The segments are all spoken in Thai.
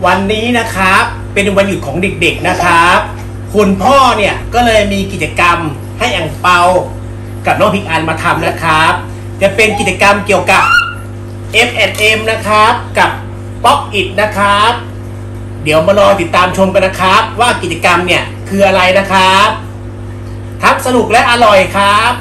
วันนี้นะครับเป็นวันหยุดของเด็กๆนะครับคุณพ่อเนี่ยก็เลยมีกิจกรรมให้อั่งเปากับน้องพิงอันมาทำนะครับจะเป็นกิจกรรมเกี่ยวกับ M&M นะครับกับป๊อปอิทนะครับเดี๋ยวมารอติดตามชมกันนะครับว่ากิจกรรมเนี่ยคืออะไรนะครับทั้งสนุกและอร่อยครับ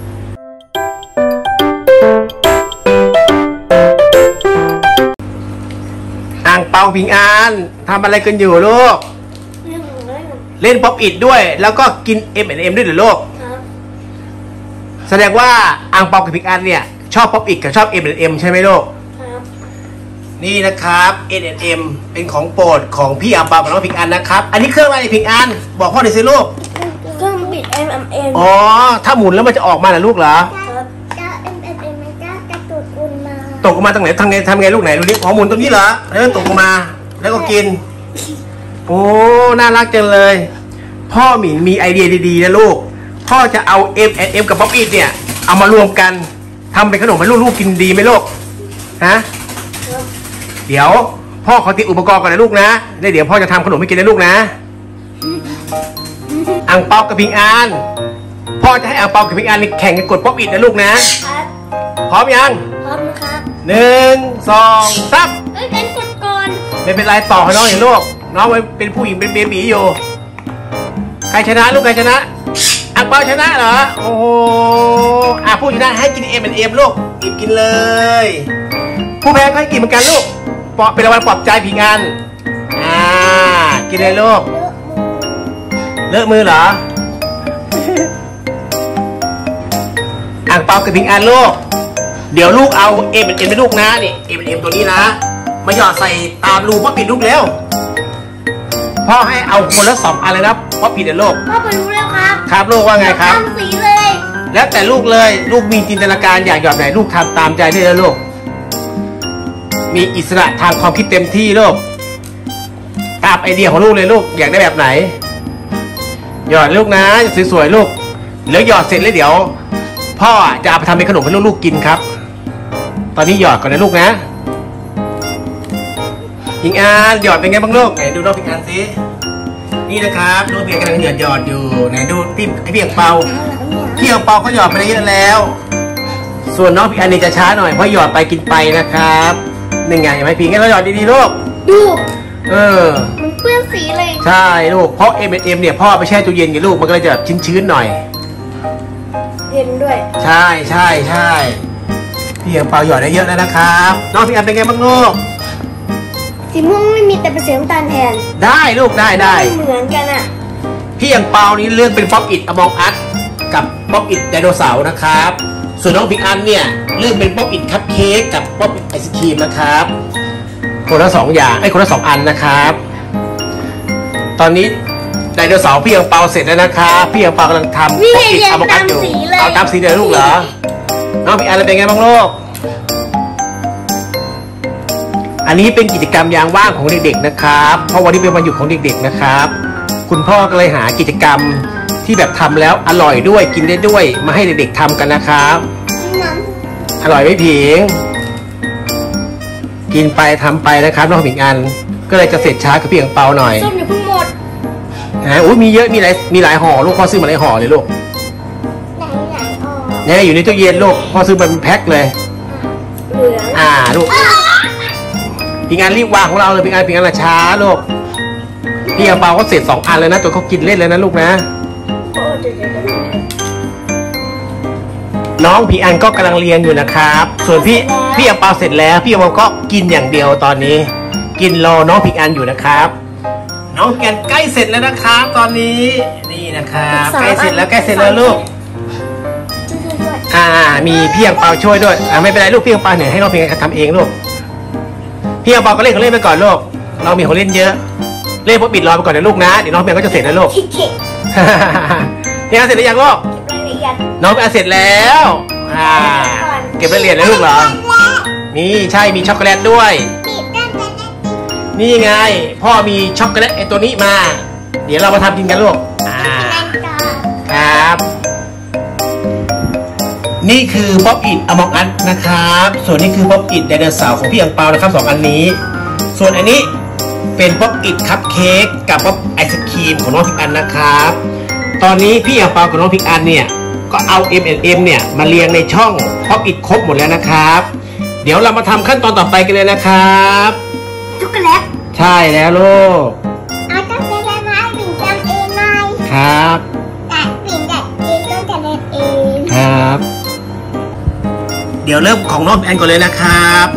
อั่งเปาพิงอันทำอะไรกันอยู่ลูกเล่นป๊อปอิทด้วยแล้วก็กิน M&M ด้วยเหรอลูกแสดงว่าอั่งเปากับพิงอันเนี่ยชอบป๊อปอิทกับชอบ M&M ใช่ไหมลูกนี่นะครับ M&M เป็นของโปรดของพี่อั่งเปากับน้องพิงอันนะครับอันนี้เครื่องอะไรพิงอันบอกพ่อหน่อยสิลูกเครื่องบิด M&M อ๋อถ้าหมุนแล้วมันจะออกมาเหรอลูกเหรอตกออกมาตรงไหนทำไงลูกไหนดูนี่ของหมุนตรงนี้เหรอแล้วตกออกมาแล้วก็กินโอ้น่ารักจังเลยพ่อหมิ่นมีไอเดียดีๆนะลูกพ่อจะเอา M&M กับป๊อปอิทเนี่ยเอามารวมกันทำเป็นขนมให้ลูกๆกินดีไหมลูกฮะเดี๋ยวพ่อขอติดอุปกรณ์ก่อนนะลูกนะแล้วเดี๋ยวพ่อจะทำขนมให้กินนะลูกนะอั่งเปากับพิงอันพ่อจะให้อั่งเปากับพิงอันแข่งกันกดป๊อปอิทนะลูกนะพร้อมยังพร้อมครับ 1 2 3 กันกดก่อนไม่เป็นไรต่อให้น้องอย่างลูกน้องเป็นผู้หญิงเป็นเบบีอยู่ใครชนะลูกใครชนะอั่งเปาชนะเหรอโอ้โหผู้ชนะให้กิน M&M ลูกกินเลยผู้แพ้ก็ให้กินเหมือนกันลูกเป็นรางวัลปลอบใจพิงอันกินเลยลูกเลอะมือเหรออั่งเปากับพิงอันลูกเดี๋ยวลูกเอา M&M ไปลูกนะนี่ M&M ตัวนี้นะมาหยอดใส่ตามรูป๊อปอิทลูกแล้วพ่อให้เอาคนละ2 อันเลยนะป๊อปอิทเดี๋ยวลูกพ่อไปรู้แล้วครับครับลูกว่าไงครับทำสีเลยแล้วแต่ลูกเลยลูกมีจินตนาการอยากหยอดไหนลูกทำตามใจได้เลยลูกมีอิสระทางความคิดเต็มที่ลูกตามไอเดียของลูกเลยลูกอยากได้แบบไหนหยอดลูกนะสวยๆลูกแล้วหยอดเสร็จแล้วเดี๋ยวพ่อจะเอาไปทำเป็นขนมให้ลูกๆกินครับตอนนี้หยอดก่อนนะลูกนะพิงอันหยอดเป็นไงบ้างลูกไหนดูน้องพิงอันสินี่นะครับน้องพิงอันกำลังหยอดอยู่ไหนดูพี่อั่งเปาเขาหยอดไปเยอะแล้วส่วนน้องพิงอันนี่จะช้าหน่อยเพราะหยอดไปกินไปนะครับนี่ไงไหมพิงอันเราหยอดดีๆลูกดูมันเปื้อนสีเลยใช่ลูกเพราะ M&M เนี่ยพ่อไปแช่ตู้เย็นกับลูกมันก็เลยจะชื้นๆหน่อยเย็นด้วยใช่พี่อั่งเปาหยอดได้เยอะแล้วนะครับน้องพิงอันเป็นไงบ้างลูกสีม่วงไม่มีแต่เป็นสีน้ำตาลแทนได้ลูกได้เหมือนกันอ่ะพี่อั่งเปานี้เลือกเป็นป๊อปอิทอมองอัสกับป๊อปอิทไดโนเสาร์นะครับส่วนน้องพิงอันเนี่ยเลือกเป็นป๊อปอิทคัพเค้กกับป๊อปอิทไอศครีมนะครับคนละ2 อย่างคนละ2 อันนะครับตอนนี้ไดโนเสาร์พี่อั่งเปาเสร็จแล้วนะครับพี่อั่งเปากำลังทำป๊อปอิทอมองอัสอยู่เอาตามสีเลยลูกเหรอน้องพิงอันเป็นไงบ้างลูกอันนี้เป็นกิจกรรมยามว่างของเด็กๆนะครับเพราะวันนี้เป็นวันหยุดของเด็กๆนะครับคุณพ่อก็เลยหากิจกรรมที่แบบทำแล้วอร่อยด้วยกินได้ด้วยมาให้เด็กๆทำกันนะครับอร่อยไม่ผิงกินไปทำไปนะครับน้องพิงอันก็เลยจะเสร็จช้ากับพี่อั่งเปาหน่อยส้มอย่าเพิ่งหมดมีเยอะมีหลายห่อลูกพ่อซื้อมาหลายห่อเลยลูกเนี่ยอยู่ในตู้เย็นลูกพ่อซื้อมาเป็นแพ็คเลยลูกพิงอันรีบวางของเราเลยพิงอันละช้าลูกพี่อั่งเปาก็เสร็จ2 อันเลยนะจนเขากินเล่นเลยนะลูกนะน้องพิงอันก็กำลังเรียนอยู่นะครับส่วนพี่อั่งเปาเสร็จแล้วพี่อั่งเปาก็กินอย่างเดียวตอนนี้กินรอน้องพิงอันอยู่นะครับน้องพิงอันใกล้เสร็จแล้วนะครับตอนนี้นี่นะครับใกล้เสร็จแล้วลูกมีพี่อั่งเปาช่วยด้วยไม่เป็นไรลูกพี่อั่งเปาเนี่ยให้น้องพิงอันทำเองลูกพี่อั่งเปาก็เล่นของเล่นไปก่อนลูกเรามีของเล่นเยอะเล่นป๊อปอิทรอไปก่อนนะลูกนะเดี๋ยวน้องพิงอันก็จะเสร็จแล้วลูกพี่อั่งเสร็จหรือยังลูกน้องพิงอันเสร็จแล้วเก็บรายละเอียดแล้วลูกเหรอมีช็อกโกแลตด้วยนี่ไงพ่อมีช็อกโกแลตไอตัวนี้มาเดี๋ยวเรามาทำกินกันลูกครับนี่คือป๊อปอิทอมองอัสนะครับส่วนนี้คือป๊อปอิทไดโนเสาร์ของพี่อั่งเปานะครับ2 อันนี้ส่วนอันนี้เป็นป๊อปอิดคัพเค้กกับป๊อปไอศครีมของน้องพิกอันนะครับตอนนี้พี่อังเปากับน้องพิกอันเนี่ยก็เอา M&M เนี่ยมาเรียงในช่องป๊อปอิดครบหมดแล้วนะครับเดี๋ยวเรามาทำขั้นตอนต่อไปกันเลยนะครับช็อกโกแลตใช่แล้วลูกเอาต้องเล่นไหมปิ่นจำเองไหมครับแต่ปิ่นจัดเองต้องจะเล่นเองครับเดี๋ยวเริ่มของน้องพิกอันก่อนเลยนะครับ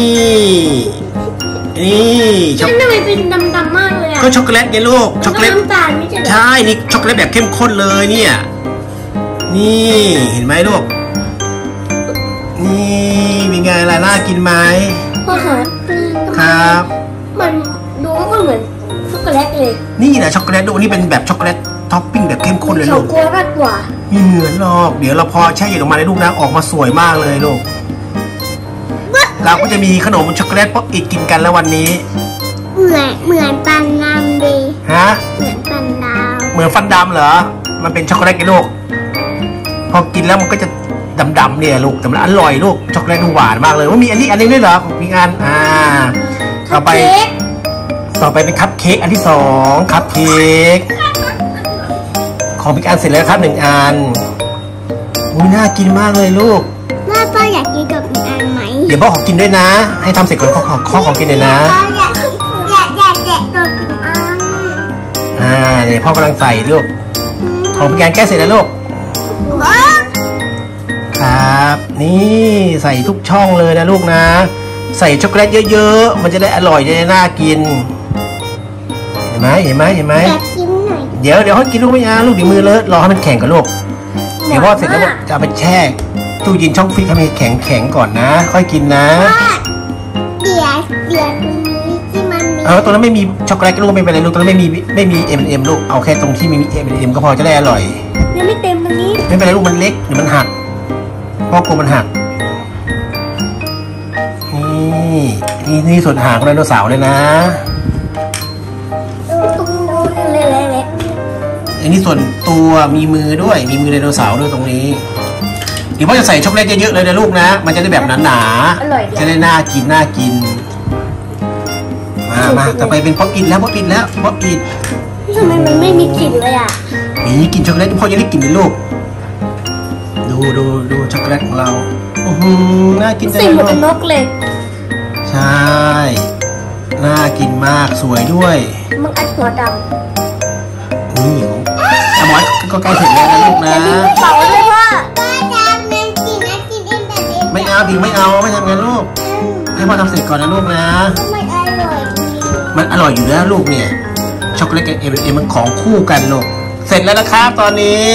นี่ช็อกโกแลตทำไมเป็นดำๆมากเลยอ่ะก็ช็อกโกแลตไงลูกช็อกโกแลตน้ำตาลไม่ใช่ใช่นี่ช็อกโกแลตแบบเข้มข้นเลยเนี่ยนี่เห็นไหมลูกนี่เป็นไงล่ะน่ากินไหมพ่อครับมันดูก็เหมือนช็อกโกแลตเลยนี่แหละช็อกโกแลตดูนี่เป็นแบบช็อกโกแลตท็อปปิ้งแบบเข้มข้นเลยลูกช็อกโกแลตกว่าไม่เหมือนหรอกเดี๋ยวเราพอแช่เย็นออกมาในลูกนะออกมาสวยมากเลยลูกเราก็จะมีขนมช็อกโกแลตป๊อปอิดกินกันแล้ววันนี้เหมือนปันดำดีฮะเหมือนปันดำเหมือนฟันดำเหรอมันเป็นช็อกโกแลตไงลูกพอกินแล้วมันก็จะดำๆเนี่ยลูกแต่มันอร่อยลูกช็อกโกแลตหวานมากเลยว่ามีอันนี้ด้วยเหรอมีงานต่อไปเป็นคัพเค้กอันที่2คัพเค้กของพี่อันเสร็จแล้วครับ1อันอุ้ยน่ากินมากเลยลูกพ่ออยากกินกับอีกอันไหมเดี๋ยวพ่อขอกินด้วยนะให้ทำเสร็จก่อนพ่อขอกินเลยนะอยากแกะตัวอีกอันเดี๋ยวพ่อกำลังใส่ลูกของพี่อันแก้เสร็จแล้วลูกครับนี่ใส่ทุกช่องเลยนะลูกนะใส่ช็อกโกแลตเยอะๆมันจะได้อร่อยจะได้น่ากินเห็นไหมอยากกินหน่อยเดี๋ยวให้กินลูกไม่ยาลูกเดี๋ยวมือเลอะรอให้มันแข็งก่อนลูกเดี๋ยวพ่อเสร็จแล้วจะเอาไปแช่ตู้เย็นช่องฟรีซให้มันแข็งก่อนนะค่อยกินนะเดี๋ยวตรงนี้ที่มันมีตรงนั้นไม่มีช็อกโกแลตลูกไม่เป็นไรลูกตรงนั้นไม่มี M&M ลูกเอาแค่ตรงที่มี M&M ก็พอจะได้อร่อยยังไม่เต็มตรงนี้ไม่เป็นไรลูกมันเล็กเดี๋ยวมันหักพ่อกลัวมันหักนี่ส่วนหางไดโนเสาร์เลยนะอันนี้ส่วนตัวมีมือด้วยมีมือไดโนเสาร์ด้วยตรงนี้เดี๋ยวพ่อจะใส่ช็อกโกแลตเยอะๆเลยนะลูกนะมันจะได้แบบหนาๆจะได้น่ากินมาต่อไปเป็นป๊อปอิดแล้วป๊อปอิดทำไมมันไม่มีกลิ่นเลยอ่ะมีกลิ่นช็อกโกแลตพ่อจะได้กลิ่นเลยลูกดูช็อกโกแลตของเราน่ากินจังเลยเหมือนนกเลยใช่น่ากินมากสวยด้วยมันอัดหัวดำนี่หมอนก็ใกล้เสร็จแล้วนะลูกนะเป่าด้วยพ่อไม่เอาดิไม่เอาไม่ทำงานลูกให้พ่อทำเสร็จก่อนนะลูกนะมันอร่อยอยู่แล้วลูกเนี่ยช็อกโกแลตกับM&Mมันของคู่กันลูกเสร็จแล้วนะครับตอนนี้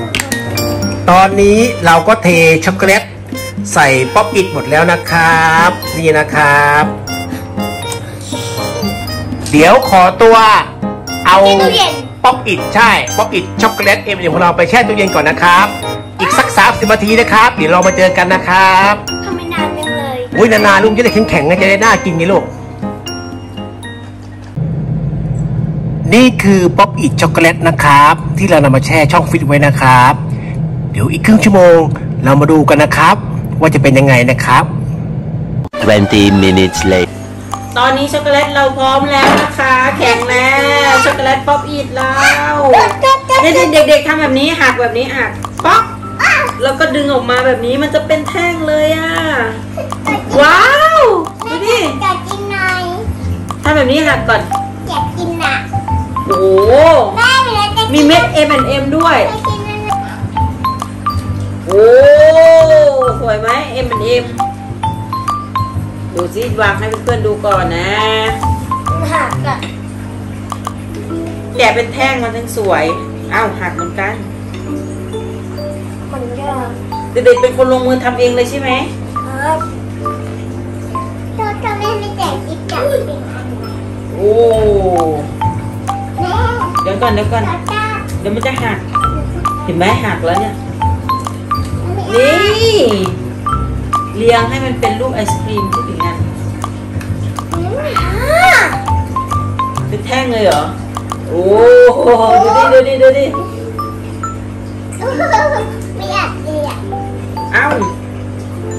เราก็เทช็อกโกแลตใส่ป๊อปอิดหมดแล้วนะครับนี่นะครับเดี๋ยวขอตัวเอาป๊อปอิดใช่ป๊อปอิดช็อกโกแลตM&Mของเราไปแช่ตู้เย็นก่อนนะครับอีกสัก30 นาทีนะครับเดี๋ยวเรามาเจอกันนะครับทำไมนานจังเลยอุ้ยนานๆลุงจะได้แข็งๆจะได้น่ากินไงลูกนี่คือป๊อปอิดช็อกโกแลตนะครับที่เรานำมาแช่ช่องฟิตไว้นะครับเดี๋ยวอีกครึ่งชั่วโมงเรามาดูกันนะครับว่าจะเป็นยังไงนะครับ 20 minutes later ตอนนี้ช็อกโกแลตเราพร้อมแล้วนะคะแข็งแล้วช็อกโกแลตป๊อปอิดเราเด็กๆทำแบบนี้หักแบบนี้หักป๊อกแล้วก็ดึงออกมาแบบนี้มันจะเป็นแท่งเลยอ่ะว้าวดูดิอยากกินหน่อยทำแบบนี้หักก่อนอยากกินอ่ะโอ้มีเม็ด M&M ด้วยโอ้สวยไหม M&M ดูซิวางให้เพื่อนๆดูก่อนนะหักอะแกะเป็นแท่งมันถึงสวยอ้าวหักเหมือนกันเด็กๆเป็นคนลงมือทำเองเลยใช่ไหมครับเราทำให้ไม่แตกอีกจับโอ้เดี๋ยวก่อนเดี๋ยวมันจะหักเห็นไหมหักแล้วเนี่ยนี่เรียงให้มันเป็นรูปไอศครีมที่เป็นงั้นเป็นแท่งเลยเหรอโอ้ดูดิไม่อยากเลยอ่ะเอ้า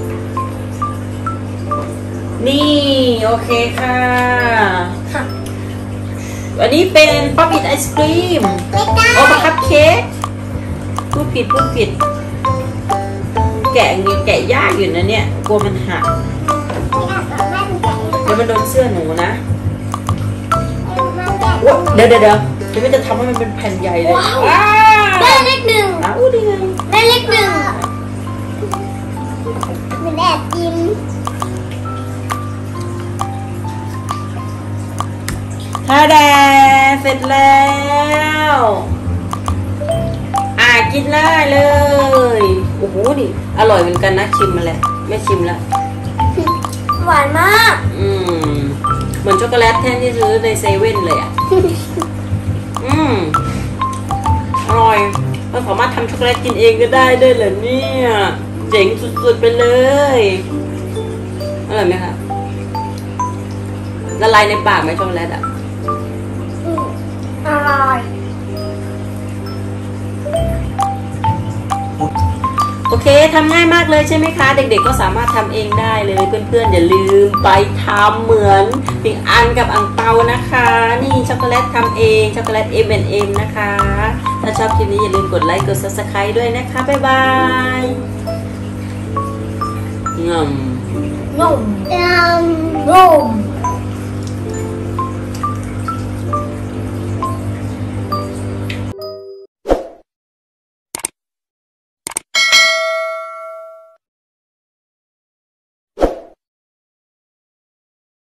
นี่โอเคค่ะอันนี้เป็นป๊อปอิทไอศครีมไม่ได้โอ้มาคัพเค้กพูดผิดแกะยากอยู่นะเนี่ยกลัวมันหักไม่อาบน้ำมันแกะเดี๋ยวมันโดนเสื้อหนูนะมันแกะโอ๊ยเดี๋ยวไม่จะทำให้มันเป็นแผ่นใหญ่เลยว้าแม่เลขหนึ่งอู้ดีไงแม่เลขหนึ่งมันแอบกินทาแดเสร็จแล้ว กินได้เลยโอ้โหดิอร่อยเหมือนกันนะชิมมาแล้วไม่ชิมแล้วหวานมากเหมือนช็อกโกแลตแท่นที่ซื้อในเซเว่นเลยอ่ะ อร่อยเราสามารถทำช็อกโกแลตกินเองก็ได้ด้วยเหรอเนี่ยเจ๋งสุดๆไปเลยอร่อยไหมคะละลายในปากไหมช็อกโกแลตอ่ะอร่อยโอเคทำง่ายมากเลยใช่ไหมคะเด็กๆก็สามารถทำเองได้เลยเพื่อนๆอย่าลืมไปทำเหมือนปิงอันกับอังเปานะคะนี่ช็อกโกแลตทำเองช็อกโกแลต M&M นะคะถ้าชอบคลิปนี้อย่าลืมกดไลค์กด Subscribe ด้วยนะคะบ๊ายบายงมนุ่ม